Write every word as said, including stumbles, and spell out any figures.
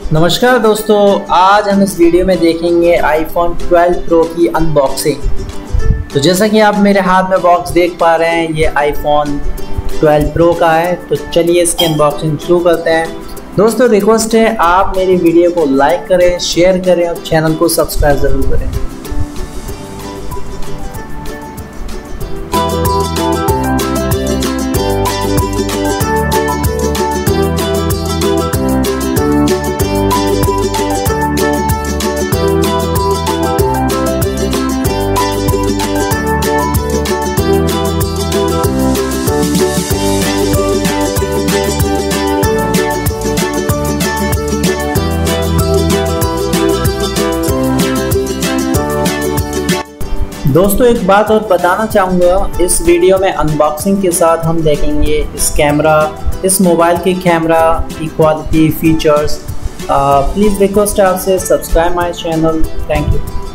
नमस्कार दोस्तों, आज हम इस वीडियो में देखेंगे आईफोन ट्वेल्व प्रो की अनबॉक्सिंग। तो जैसा कि आप मेरे हाथ में बॉक्स देख पा रहे हैं, ये आईफोन ट्वेल्व प्रो का है। तो चलिए इसकी अनबॉक्सिंग शुरू करते हैं। दोस्तों रिक्वेस्ट है, आप मेरी वीडियो को लाइक करें, शेयर करें और चैनल को सब्सक्राइब ज़रूर करें। दोस्तों एक बात और बताना चाहूँगा, इस वीडियो में अनबॉक्सिंग के साथ हम देखेंगे इस कैमरा इस मोबाइल की कैमरा की क्वालिटी, फीचर्स। प्लीज़ रिक्वेस्ट है आपसे, subscribe my channel. Thank you.